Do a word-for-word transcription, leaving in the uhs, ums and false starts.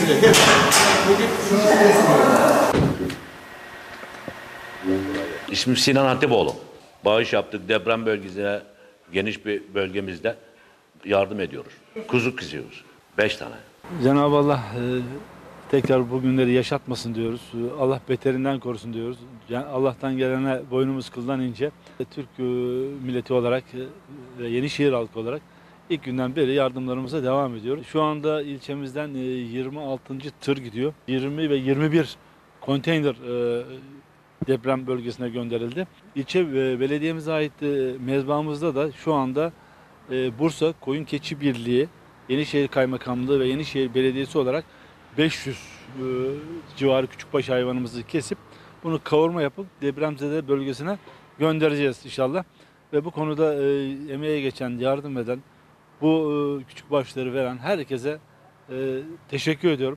Hepsini, hepsini. Bugün şunu kesmiyorum. İsmim Sinan Hatipoğlu. Bağış yaptık deprem bölgesine, geniş bir bölgemizde yardım ediyoruz. Kuzu kızıyoruz. Beş tane. Cenab-ı Allah e, tekrar bu günleri yaşatmasın diyoruz. E, Allah beterinden korusun diyoruz. Yani Allah'tan gelene boynumuz kıldan ince. E, Türk e, milleti olarak e, ve Yenişehir halkı olarak ilk günden beri yardımlarımıza devam ediyoruz. Şu anda ilçemizden e, yirmi altıncı tır gidiyor. yirmi ve yirmi bir konteyner e, deprem bölgesine gönderildi. İlçe e, belediyemize ait e, mezbamızda da şu anda e, Bursa Koyun Keçi Birliği, Yenişehir Kaymakamlığı ve Yenişehir Belediyesi olarak beş yüz e, civarı küçükbaş hayvanımızı kesip bunu kavurma yapıp depremzede bölgesine göndereceğiz inşallah. Ve bu konuda e, emeğe geçen, yardım eden, bu e, küçükbaşları veren herkese e, teşekkür ediyorum.